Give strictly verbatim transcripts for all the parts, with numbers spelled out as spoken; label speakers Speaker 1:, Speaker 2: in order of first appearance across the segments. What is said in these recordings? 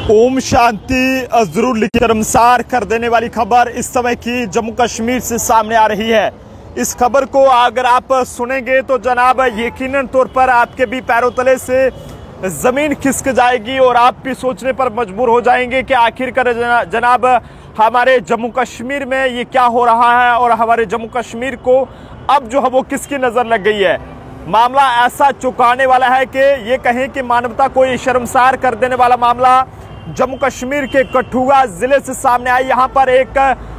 Speaker 1: ओम शांति जरूर लिखी शर्मसार कर देने वाली खबर इस समय की जम्मू कश्मीर से सामने आ रही है। इस खबर को अगर आप सुनेंगे तो जनाब यकीनन तौर पर आपके भी पैरों तले से जमीन खिसक जाएगी और आप भी सोचने पर मजबूर हो जाएंगे कि आखिरकार जनाब हमारे जम्मू कश्मीर में ये क्या हो रहा है और हमारे जम्मू कश्मीर को अब जो है वो किसकी नजर लग गई है। मामला ऐसा चौंकाने वाला है कि ये कहें कि मानवता को ये शर्मसार कर देने वाला मामला जम्मू कश्मीर के कठुआ जिले से सामने आई। यहाँ पर एक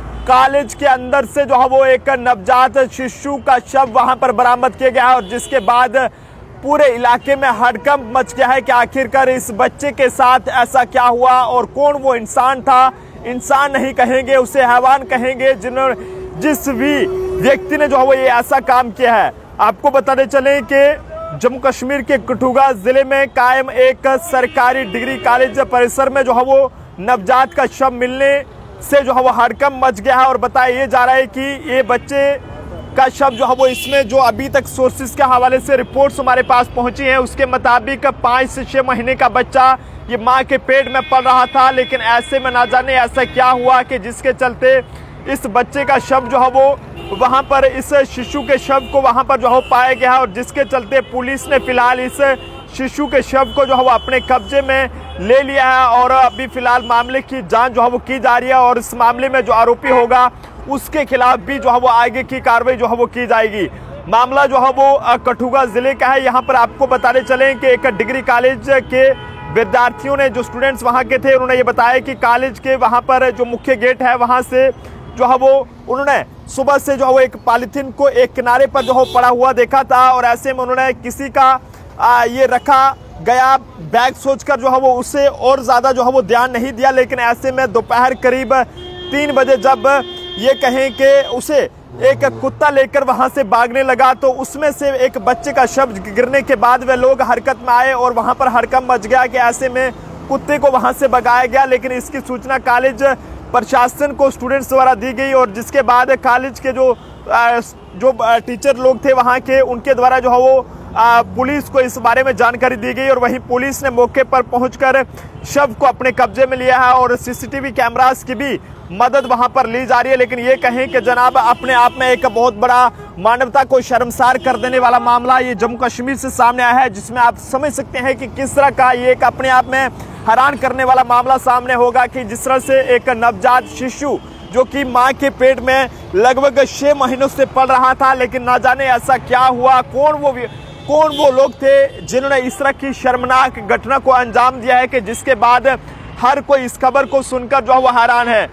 Speaker 1: कॉलेज के अंदर से जो है वो एक नवजात शिशु का शव वहां पर बरामद किया गया है और जिसके बाद पूरे इलाके में हड़कंप मच गया है कि आखिरकार इस बच्चे के साथ ऐसा क्या हुआ और कौन वो इंसान था। इंसान नहीं कहेंगे, उसे हैवान कहेंगे जिन्होंने जिस भी व्यक्ति ने जो है वो ये ऐसा काम किया है। आपको बताते चले कि जम्मू कश्मीर के कठुआ जिले में कायम एक सरकारी डिग्री कॉलेज परिसर में जो है वो नवजात का शव मिलने से जो है वो हड़कंप मच गया है और बताया ये जा रहा है कि ये बच्चे का शव जो है वो इसमें जो अभी तक सोर्सेज के हवाले से रिपोर्ट्स हमारे पास पहुंची हैं उसके मुताबिक पाँच से छः महीने का बच्चा ये माँ के पेट में पल रहा था। लेकिन ऐसे में ना जाने ऐसा क्या हुआ कि जिसके चलते इस बच्चे का शव जो है वो वहां पर इस शिशु के शव को वहां पर जो है पाया गया है और जिसके चलते पुलिस ने फिलहाल इस शिशु के शव को जो है वो अपने कब्जे में ले लिया है और अभी फिलहाल मामले की जांच जो है वो की जा रही है और इस मामले में जो आरोपी होगा उसके खिलाफ भी जो है वो आगे की कार्रवाई जो है वो की जाएगी। मामला जो है वो कठुआ जिले का है। यहाँ पर आपको बताने चले कि एक डिग्री कॉलेज के विद्यार्थियों ने जो स्टूडेंट्स वहाँ के थे उन्होंने ये बताया कि कॉलेज के वहाँ पर जो मुख्य गेट है वहाँ से जो है वो उन्होंने सुबह से जो है वो एक पॉलीथीन को एक किनारे पर जो है पड़ा हुआ देखा था और ऐसे में उन्होंने किसी का आ, ये रखा गया बैग सोचकर जो है वो उससे और ज़्यादा जो है वो ध्यान नहीं दिया। लेकिन ऐसे में दोपहर करीब तीन बजे जब ये कहें कि उसे एक कुत्ता लेकर वहां से भागने लगा तो उसमें से एक बच्चे का शव गिरने के बाद वे लोग हरकत में आए और वहां पर हड़कंप मच गया कि ऐसे में कुत्ते को वहां से भगाया गया। लेकिन इसकी सूचना कॉलेज प्रशासन को स्टूडेंट्स द्वारा दी गई और जिसके बाद कॉलेज के जो जो टीचर लोग थे वहां के उनके द्वारा जो है वो पुलिस को इस बारे में जानकारी दी गई और वहीं पुलिस ने मौके पर पहुंचकर शव को अपने कब्जे में लिया है और सीसीटीवी कैमरास की भी मदद वहां पर ली जा रही है। लेकिन ये कहें कि जनाब अपने आप में एक बहुत बड़ा मानवता को शर्मसार कर देने वाला मामला ये जम्मू कश्मीर से सामने आया है जिसमें आप समझ सकते हैं कि किस तरह का ये एक अपने आप में हैरान करने वाला मामला सामने होगा कि जिस तरह से एक नवजात शिशु जो कि माँ के पेट में लगभग छह महीनों से पल रहा था लेकिन ना जाने ऐसा क्या हुआ, कौन वो कौन वो लोग थे जिन्होंने इस तरह की शर्मनाक घटना को अंजाम दिया है कि जिसके बाद हर कोई इस खबर को सुनकर जो है वो हैरान है।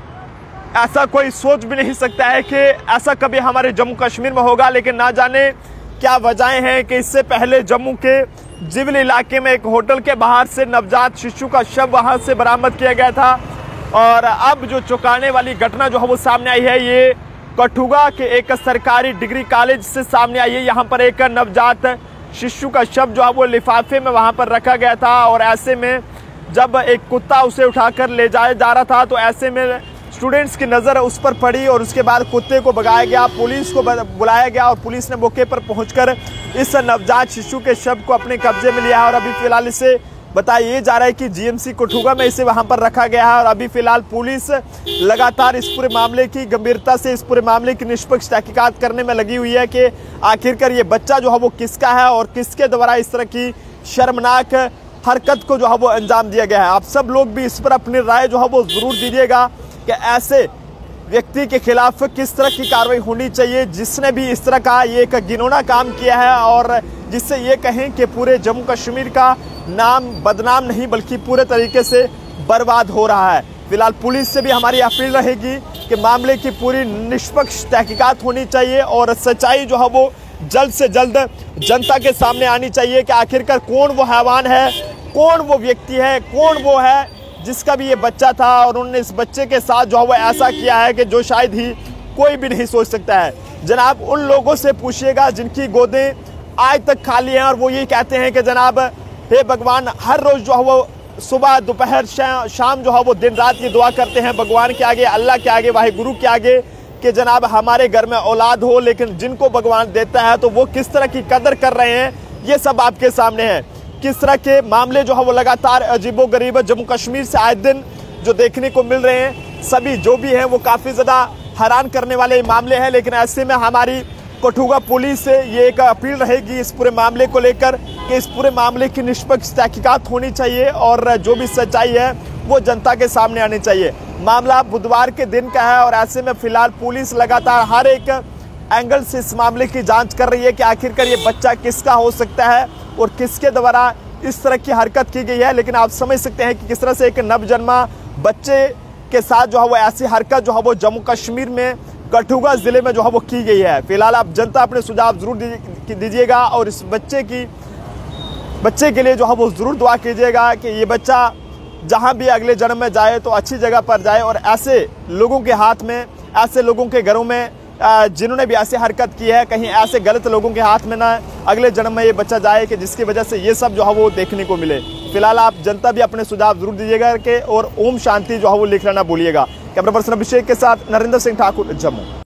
Speaker 1: ऐसा कोई सोच भी नहीं सकता है कि ऐसा कभी हमारे जम्मू कश्मीर में होगा। लेकिन ना जाने क्या वजहें हैं कि इससे पहले जम्मू के जिवल इलाके में एक होटल के बाहर से नवजात शिशु का शव वहां से बरामद किया गया था और अब जो चौंकाने वाली घटना जो है वो सामने आई है ये कठुआ के एक सरकारी डिग्री कॉलेज से सामने आई है। यहाँ पर एक नवजात शिशु का शव जो है वो लिफाफे में वहां पर रखा गया था और ऐसे में जब एक कुत्ता उसे उठाकर ले जाया जा रहा था तो ऐसे में स्टूडेंट्स की नज़र उस पर पड़ी और उसके बाद कुत्ते को भगाया गया, पुलिस को बुलाया गया और पुलिस ने मौके पर पहुंचकर इस नवजात शिशु के शव को अपने कब्जे में लिया है और अभी फिलहाल इसे बताया ये जा रहा है कि जीएमसी कठुआ में इसे वहां पर रखा गया है और अभी फिलहाल पुलिस लगातार इस पूरे मामले की गंभीरता से इस पूरे मामले की निष्पक्ष तहकीकात करने में लगी हुई है कि आखिरकार ये बच्चा जो है वो किसका है और किसके द्वारा इस तरह की शर्मनाक हरकत को जो है वो अंजाम दिया गया है। आप सब लोग भी इस पर अपनी राय जो है वो जरूर दीजिएगा कि ऐसे व्यक्ति के खिलाफ किस तरह की कार्रवाई होनी चाहिए जिसने भी इस तरह का ये एक घिनौना काम किया है और जिससे ये कहें कि पूरे जम्मू कश्मीर का नाम बदनाम नहीं बल्कि पूरे तरीके से बर्बाद हो रहा है। फिलहाल पुलिस से भी हमारी अपील रहेगी कि मामले की पूरी निष्पक्ष तहकीकात होनी चाहिए और सच्चाई जो है वो जल्द से जल्द जनता के सामने आनी चाहिए कि आखिरकार कौन वो हैवान है, कौन वो व्यक्ति है, कौन वो है जिसका भी ये बच्चा था और उन्होंने इस बच्चे के साथ जो है वो ऐसा किया है कि जो शायद ही कोई भी नहीं सोच सकता है। जनाब उन लोगों से पूछिएगा जिनकी गोदें आज तक खाली हैं और वो ये कहते हैं कि जनाब हे भगवान, हर रोज़ जो है वो सुबह दोपहर शाम जो है वो दिन रात ये दुआ करते हैं भगवान के आगे, अल्लाह के आगे, वाहे गुरु के आगे कि जनाब हमारे घर में औलाद हो। लेकिन जिनको भगवान देता है तो वो किस तरह की कदर कर रहे हैं ये सब आपके सामने है। किस तरह के मामले जो है वो लगातार अजीबोगरीब जम्मू कश्मीर से आए दिन जो देखने को मिल रहे हैं, सभी जो भी हैं वो काफ़ी ज़्यादा हैरान करने वाले मामले हैं। लेकिन ऐसे में हमारी कठुआ पुलिस से ये एक अपील रहेगी इस पूरे मामले को लेकर कि इस पूरे मामले की निष्पक्ष तहकीकात होनी चाहिए और जो भी सच्चाई है वो जनता के सामने आनी चाहिए। मामला बुधवार के दिन का है और ऐसे में फिलहाल पुलिस लगातार हर एक एंगल से इस मामले की जांच कर रही है कि आखिरकार ये बच्चा किसका हो सकता है और किसके द्वारा इस तरह की हरकत की गई है। लेकिन आप समझ सकते हैं कि किस तरह से एक नवजन्मा बच्चे के साथ जो है वो ऐसी हरकत जो है वो जम्मू कश्मीर में कठुआ जिले में जो है वो की गई है। फिलहाल आप जनता अपने सुझाव जरूर दीजिएगा और इस बच्चे की बच्चे के लिए जो है वो जरूर दुआ कीजिएगा कि ये बच्चा जहां भी अगले जन्म में जाए तो अच्छी जगह पर जाए और ऐसे लोगों के हाथ में, ऐसे लोगों के घरों में जिन्होंने भी ऐसी हरकत की है, कहीं ऐसे गलत लोगों के हाथ में ना अगले जन्म में ये बच्चा जाए कि जिसकी वजह से ये सब जो है वो देखने को मिले। फिलहाल आप जनता भी अपने सुझाव जरूर दीजिएगा के और ओम शांति जो है वो लिखना ना भूलिएगा। कैमरा पर्सन अभिषेक के साथ नरेंद्र सिंह ठाकुर, जम्मू।